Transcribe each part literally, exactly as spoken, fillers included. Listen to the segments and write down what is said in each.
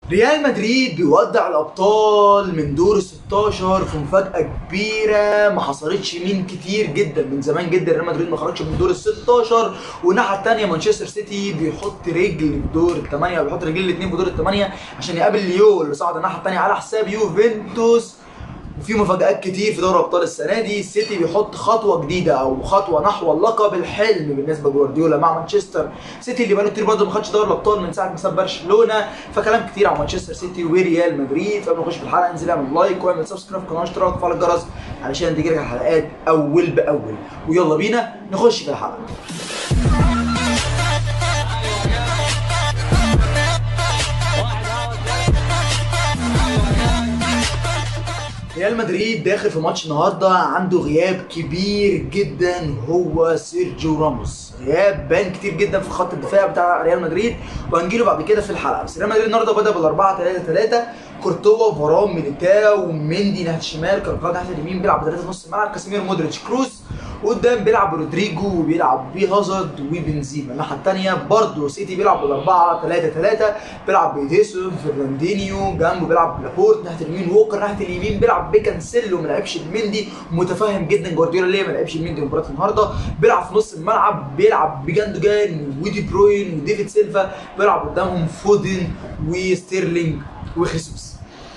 ريال مدريد بيودع الابطال من دور ال ستاشر في مفاجاه كبيره ما حصلتش من كتير جدا، من زمان جدا ريال مدريد ما خرجش من دور ال ستاشر. والناحيه الثانيه مانشستر سيتي بيحط رجل في دور الثمانيه، بيحط رجلين الاثنين في دور الثمانيه عشان يقابل ليو اللي صعد الناحيه الثانيه على حساب يوفنتوس. وفي مفاجآت كتير في دوري ابطال السنه دي. السيتي بيحط خطوه جديده او خطوه نحو اللقب الحلم بالنسبه لجوارديولا مع مانشستر سيتي اللي بقاله كتير برضه ما خدش دوري الابطال من ساعه ما ساب برشلونه. فكلام كتير عن مانشستر سيتي وريال مدريد. فقبل ما نخش في الحلقه انزل اعمل لايك واعمل سبسكرايب في القناه واشتراك وفعل الجرس علشان تجيلك الحلقات اول باول. ويلا بينا نخش في الحلقه. ريال مدريد داخل في ماتش النهارده عنده غياب كبير جدا، هو سيرجيو راموس. غياب بان كتير جدا في خط الدفاع بتاع ريال مدريد وهنجيله بعد كده في الحلقه. بس ريال مدريد النهارده بدا بال أربعة ثلاثة ثلاثة، كورتوا فاران ميليتاو مندي ناحيه الشمال، كارفاخال ناحيه اليمين، بيلعب بثلاثه في نص الملعب، كاسيمير مودريتش كروس، وقدام بيلعب رودريجو وبيلعب بيه هازارد وبنزيما. الناحيه الثانيه برضه سيتي بيلعب بال أربعة ثلاثة ثلاثة، بيلعب بيديسو فرناندينيو، جنبه بيلعب لابورت ناحيه اليمين، ووكر ناحيه اليمين، بيلعب بكانسيلو ما لعبش المندي، متفهم جدا جوارديولا ليه ما لعبش المندي مباراه النهارده. بيلعب في نص الملعب بيلعب بجاندوجان ودي بروين وديفيد سيلفا، بيلعب قدامهم فودن وستيرلينج وخيسوس.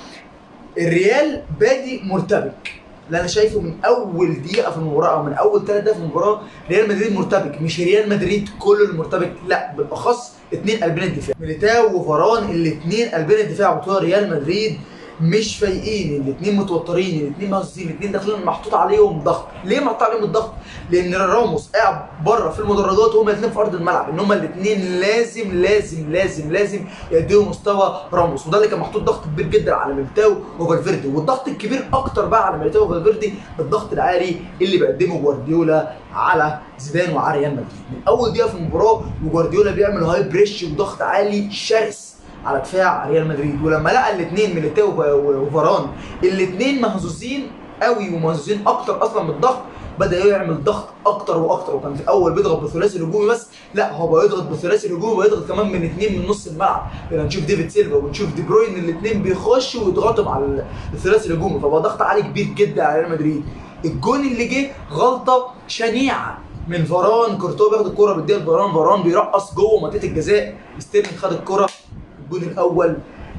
الريال بادئ مرتبك، اللي انا شايفه من اول دقيقه في المباراه او من اول ثلاث دقائق في المباراه ريال مدريد مرتبك. مش ريال مدريد كله المرتبك، لا، بالاخص اثنين قلبين الدفاع، ميليتاو وفاران، الاثنين قلبين الدفاع بتوع ريال مدريد مش فايقين، الاثنين متوترين، الاثنين مهزوزين، الاثنين داخلين محطوط عليهم ضغط. ليه محطوط عليهم الضغط؟ لان راموس قاعد بره في المدرجات وهما الاثنين في ارض الملعب، ان هما الاثنين لازم لازم لازم لازم يقدموا مستوى راموس، وده اللي كان محطوط ضغط كبير جدا على ميليتاو وفالفيردي. والضغط الكبير اكتر بقى على ميليتاو وفالفيردي الضغط العالي اللي بيقدمه جوارديولا على زيدان وعلى ريال مدريد من اول دقيقه في المباراه. وجوارديولا بيعمل هاي بريش وضغط عالي شرس على دفاع ريال مدريد. ولما لقى الاثنين ميليتاو وفاران الاثنين مهزوزين قوي ومهزوزين اكتر اصلا من الضغط، بدا يعمل ضغط اكتر واكتر. وكان في الاول بيضغط بثلاثي هجومي بس، لا هو بقى يضغط بثلاثي هجومي ويضغط كمان من اثنين من نص الملعب. يعني نشوف ديفيد سيلفا ونشوف دي بروين الاثنين بيخشوا ويضغطوا على الثلاثي الهجومي، فبقى ضغط عالي كبير جدا على ريال مدريد. الجون اللي جه غلطه شنيعه من فاران، كورتوا بياخد الكوره بيديها لفاران، فاران بيرقص جوه منطقه الجزاء، ستيرلينج خد الكوره. الجون الاول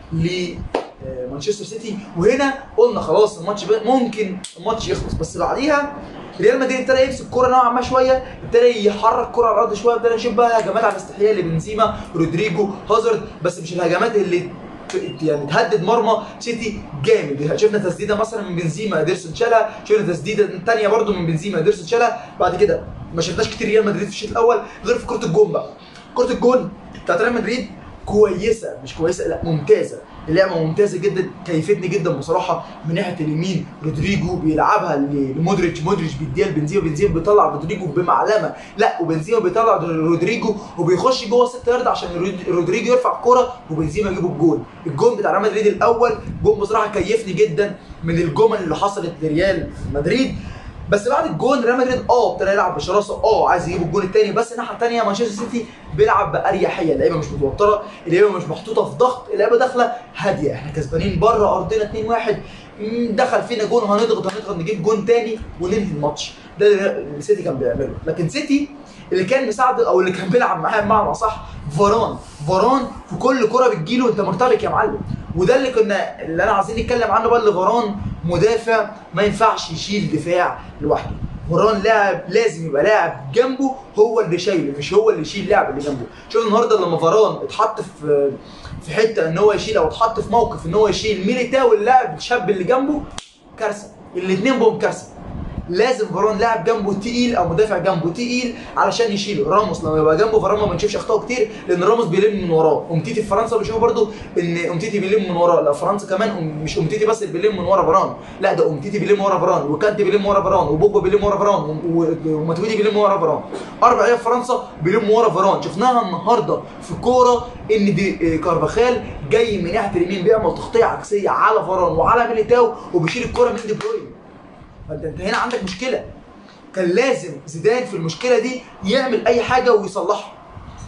لمانشستر سيتي، وهنا قلنا خلاص الماتش ممكن الماتش يخلص. بس بعديها ريال مدريد ابتدى يمسك الكوره نوعا ما شويه، ابتدى يحرك الكوره على الارض شويه، ابتدى نشوف بقى هجمات على الاستحياء لبنزيما رودريجو هازارد، بس مش الهجمات اللي يعني تهدد مرمى سيتي جامد. شفنا تسديده مثلا من بنزيما ادرسون شالها، شفنا تسديده ثانيه برده من بنزيما ادرسون شالها. بعد كده ما شفناش كتير ريال مدريد في الشوط الاول غير في كره الجون. بقى كره الجون بتاعت ريال مدريد كويسه، مش كويسه لا ممتازه، اللعبه ممتازه جدا، كيفتني جدا بصراحه. من ناحيه اليمين رودريجو بيلعبها لمودريتش، مودريتش بيديها لبنزيما، بنزيما بيطلع رودريجو بمعلمه، لا وبنزيما بيطلع رودريجو وبيخش جوه ست يارد عشان رودريجو يرفع الكوره وبنزيما يجيب الجول. الجول بتاع ريال مدريد الاول جول بصراحه كيفني جدا من الجمل اللي حصلت لريال مدريد. بس بعد الجون ريال مدريد اه ابتدى يلعب بشراسه، اه عايز يجيب الجون الثاني. بس الناحيه الثانيه مانشستر سيتي بيلعب باريحيه، اللعيبه مش متوتره، اللعيبه مش محطوطه في ضغط، اللعيبه داخله هاديه. احنا كسبانين بره ارضنا اتنين واحد، دخل فينا جون هنضغط هنضغط نجيب جون ثاني وننهي الماتش. ده اللي سيتي كان بيعمله. لكن سيتي اللي كان مساعده او اللي كان بيلعب معاه بمعنى اصح فاران، فاران في كل كره بتجيله انت مرتبك يا معلم. وده اللي كنا اللي انا عايزين نتكلم عنه بقى، اللي فاران مدافع ما ينفعش يشيل دفاع لوحده. فاران لاعب لازم يبقى لاعب جنبه هو اللي شايله، مش هو اللي يشيل اللاعب اللي جنبه. شوف النهارده لما فاران اتحط في في حته ان هو يشيل، او اتحط في موقف ان هو يشيل ميليتاو اللاعب الشاب اللي جنبه، كارثه. الاثنين بهم كارثه. لازم فاران لاعب جنبه تقيل او مدافع جنبه تقيل علشان يشيله. راموس لما يبقى جنبه فاران ما بنشوفش اخطائه كتير، لان راموس بيلم من وراه. امتيتي في فرنسا بيشوفوا برده ان امتيتي بيلم من وراه، لا فرنسا كمان مش امتيتي بس اللي بيلم من ورا فاران، لا ده امتيتي بيلم ورا فاران، وكانتي بيلم ورا فاران، وبوجبا بيلم ورا فاران، وماتويدي بيلم ورا فاران. اربع لعيبه في فرنسا بيلموا ورا فاران. شفناها النهارده في كوره ان دي كارفاخال جاي من ناحيه اليمين بيعمل تغطيه عكسيه على فاران وعلى ميليتاو وبيشيل الكوره من دي بروين. فانت انت هنا عندك مشكله. كان لازم زيدان في المشكله دي يعمل اي حاجه ويصلحها.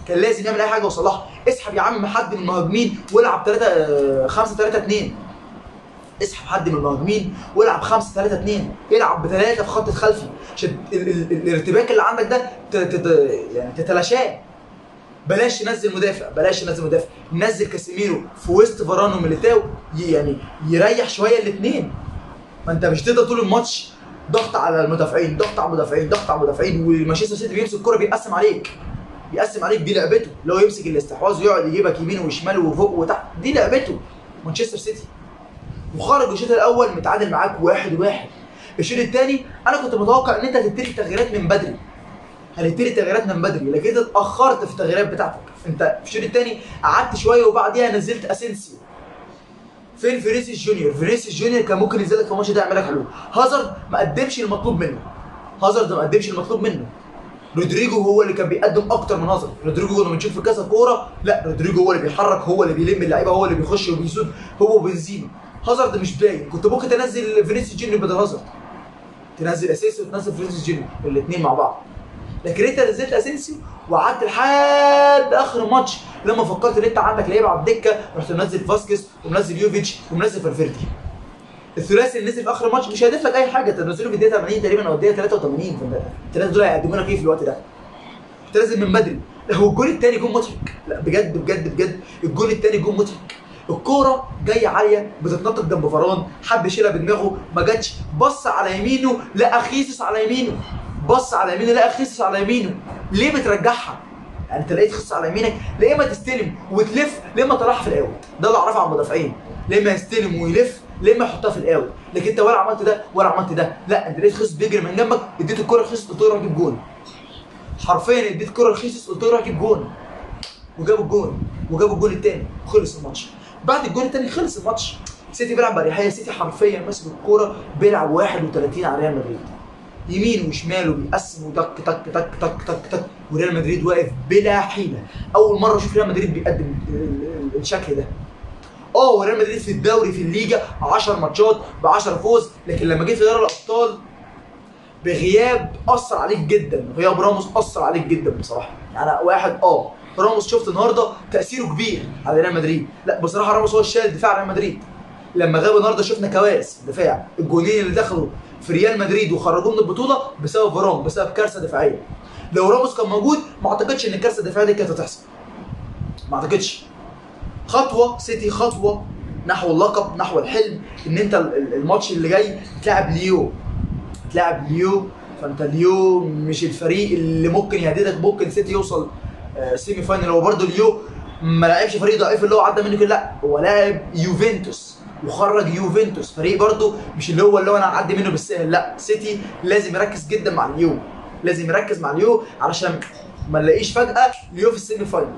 كان لازم يعمل اي حاجه ويصلحها. اسحب يا عم حد من المهاجمين والعب ثلاثة خمسة ثلاثة اثنين. اسحب حد من المهاجمين والعب خمسة ثلاثة اثنين، العب بثلاثه في خط الخلفي عشان الارتباك اللي عندك ده يعني تتلاشاه. بلاش تنزل مدافع، بلاش تنزل مدافع، نزل كاسيميرو في وسط فاران وميليتاو يعني يريح شويه الاثنين. ما انت مش تقدر طول الماتش ضغط على المدافعين، ضغط على المدافعين، ضغط على المدافعين، ومانشستر سيتي بيمسك الكوره بيقسم عليك. بيقسم عليك، دي لعبته، اللي هو يمسك الاستحواذ ويقعد يجيبك يمين وشمال وفوق وتحت، دي لعبته مانشستر سيتي. وخرج الشوط الاول متعادل معاك واحد واحد. الشوط الثاني انا كنت متوقع ان انت هتبتدي تغييرات من بدري. هتبتدي تغييرات من بدري، لكن انت اتاخرت في التغييرات بتاعتك. انت في الشوط الثاني قعدت شويه وبعديها نزلت اسينسيو. فين فينيسيوس جونيور؟ فينيسيوس جونيور كان ممكن ينزل لك في الماتش ده يعمل لك حلول. هازارد ما قدمش المطلوب منه. هازارد ما قدمش المطلوب منه. رودريجو هو اللي كان بيقدم اكتر من هازارد. رودريجو لما بنشوف في كذا كوره، لا رودريجو هو اللي بيحرك، هو اللي بيلم اللعيبه، هو اللي بيخش وبيسود، هو وبنزيما. هازارد مش باين. كنت ممكن تنزل فينيسيوس جونيور بدل هازارد، تنزل اسينسيو وتنزل فينيسيوس جونيور الاثنين مع بعض. لكن انت نزلت اسينسيو وقعدت لحد اخر الماتش لما فكرت ان انت عندك لعيبه على الدكه، رحت منزل فاسكيز ومنزل يوفيتش ومنزل فالفيردي. الثلاثي اللي نزل في اخر الماتش مش هيضيف لك اي حاجه. انت نزله في الدقيقه ثمانين تقريبا او الدقيقه ثلاثة وثمانين، فانت الثلاثه دول هيقدموا لك ايه في الوقت ده؟ انت لازم من بدري. هو الجول الثاني جول مضحك، لا بجد بجد بجد الجول الثاني جول مضحك. الكوره جايه عاليه بتتنطط جنب فران، حب يشيلها بدماغه ما جاتش، بص على يمينه لقى خيسوس على يمينه، بص على يمينه لقى خيسوس على يمينه. ليه بترجعها؟ يعني انت لقيت خيسوس على يمينك، ليه ما تستلم وتلف، ليه ما طلعها في الاول؟ ده اللي اعرفه عن المدافعين، ليه ما يستلم ويلف، ليه ما يحطها في الاول؟ لكن انت ولا عملت ده ولا عملت ده، لا انت لقيت خيسوس بيجري من جنبك، اديت الكوره لخيسوس قلت له روح جيب جون. حرفيا اديت الكوره لخيسوس قلت له روح جيب جون. وجابوا الجون، وجابوا الجون الثاني وخلص الماتش. بعد الجون الثاني خلص الماتش. سيتي بيلعب باريحيه، سيتي حرفيا ماسك الكوره بيلعب واحد وثلاثين على ريال مدريد. يمين وشمال وبيقسم وتك تك تك تك تك تك، وريال مدريد واقف بلا حيله. اول مره اشوف ريال مدريد بيقدم الشكل ده. اه وريال مدريد في الدوري في الليجا عشر ماتشات ب عشرة فوز، لكن لما جه في دوري الابطال بغياب اثر عليك جدا، غياب راموس اثر عليك جدا بصراحه. يعني واحد اه راموس شفت النهارده تاثيره كبير على ريال مدريد، لا بصراحه راموس هو الشايل دفاع ريال مدريد. لما غاب النهارده شفنا كوارث دفاع، الجولين اللي دخلوا في ريال مدريد وخرجوه من البطوله بسبب فاران، بسبب كارثه دفاعيه. لو راموس كان موجود ما اعتقدش ان الكارثه الدفاعيه دي كانت هتحصل. ما اعتقدش. خطوه سيتي، خطوه نحو اللقب، نحو الحلم، ان انت الماتش اللي جاي تلعب ليو. تلعب ليو، فانت ليو مش الفريق اللي ممكن يهددك. ممكن سيتي يوصل سيمي فاينل. هو برضه ليو ما لعبش فريق ضعيف اللي هو عدى منه كده، لا هو لاعب يوفنتوس وخرج يوفنتوس، فريق برضه مش اللي هو اللي هو انا اعدي منه بالسهل، لا سيتي لازم يركز جدا مع اليو، لازم يركز مع اليو علشان ما نلاقيش فجاه اليو في السيمي فاينل.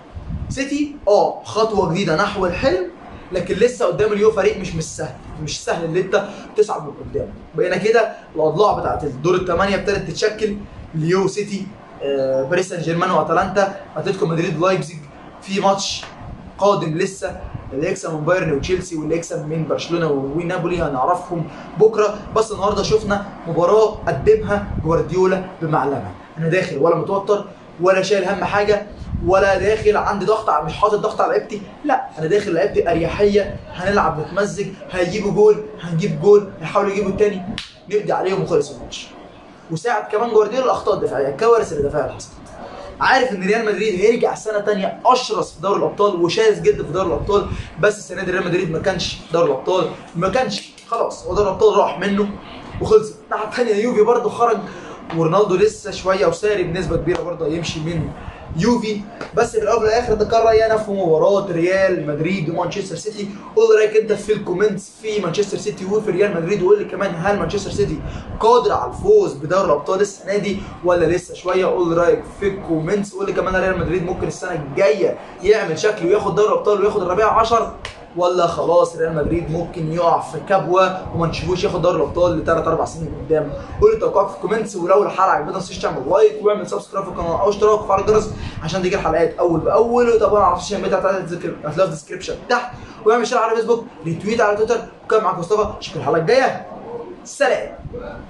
سيتي اه خطوه جديده نحو الحلم، لكن لسه قدام اليو فريق مش مش سهل، مش سهل ان انت تصعد من قدام. بقينا كده الاضلاع بتاعت الدور الثمانيه ابتدت تتشكل. اليو، سيتي، آه، باريس سان جيرمان واتلانتا، اتلتيكو مدريد، لايبزيج. في ماتش قادم لسه، اللي يكسب من بايرن وتشيلسي واللي يكسب من برشلونه ونابولي هنعرفهم بكره. بس النهارده شفنا مباراه قدمها جوارديولا بمعلمه. انا داخل ولا متوتر ولا شايل هم حاجه، ولا داخل عندي ضغط، مش حاطط ضغط على لعيبتي، لا انا داخل لعيبتي اريحيه، هنلعب نتمزج، هيجيبوا جول هنجيب جول، هيحاولوا يجيبوا الثاني نقضي عليهم وخلص الماتش. وساعد كمان جوارديولا الاخطاء الدفاعيه، الكوارث الدفاعيه اللي حصلت. عارف ان ريال مدريد هيرجع سنه ثانيه اشرس في دوري الابطال وشاذ جدا في دوري الابطال، بس السنه دي ريال مدريد ما كانش دوري الابطال، ما كانش خلاص، هو دوري الابطال راح منه وخلص. الناحيه الثانيه يوفي برده خرج، ورونالدو لسه شويه وساري بنسبه كبيره برده يمشي من يوفي. بس في الاول والاخر ده كان رايي انا في مباراه ريال مدريد ومانشستر سيتي. قول رايك انت في الكومنتس في مانشستر سيتي وفي ريال مدريد، وقول لي كمان هل مانشستر سيتي قادر على الفوز بدوري الابطال السنه دي ولا لسه شويه؟ قول رايك في الكومنتس. قول لي كمان ريال مدريد ممكن السنه الجايه يعمل شكل وياخد دوري الابطال وياخد الربيع عشر، ولا خلاص ريال مدريد ممكن يقع في كبوه وما نشوفوش ياخد دوري الابطال لثلاث اربع سنين قدام؟ قول لي توقعك في الكومنتس، ولو الحلقه عجبتك ما تنساش تعمل لايك واعمل سبسكرايب في القناه او اشتراك وفعل الجرس عشان تيجي الحلقات اول باول. وطبعا على السوشيال ميديا هتلاقي في الديسكربشن تحت، واعمل شير على فيسبوك، ريتويت على تويتر. وكان معاك مصطفى، اشوفك الحلقه الجايه، سلام.